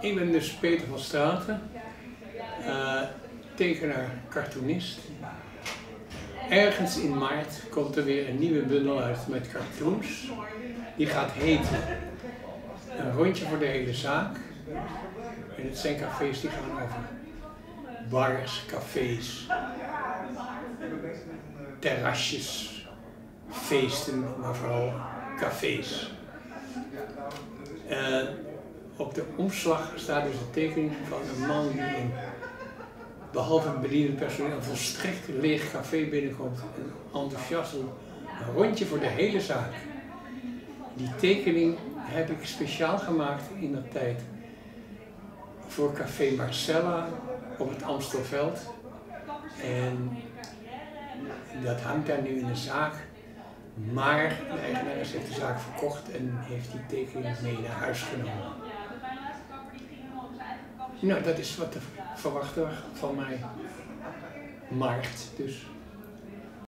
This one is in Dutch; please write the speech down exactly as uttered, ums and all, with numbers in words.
Ik ben dus Peter van Straten, uh, tekenaar, cartoonist. Ergens in maart komt er weer een nieuwe bundel uit met cartoons. Die gaat heten Een rondje voor de hele zaak. En het zijn cafés die gaan over bars, cafés, terrasjes, feesten, maar vooral cafés. Uh, op de omslag staat dus een tekening van een man die in, behalve het bedienend personeel, een volstrekt leeg café binnenkomt en enthousiast een rondje voor de hele zaak. Die tekening heb ik speciaal gemaakt in de tijd voor Café Marcella op het Amstelveld. En dat hangt daar nu in de zaak. Maar de eigenares heeft de zaak verkocht en heeft die tekening mee naar huis genomen. Nou, dat is wat te verwachten van mijn markt dus.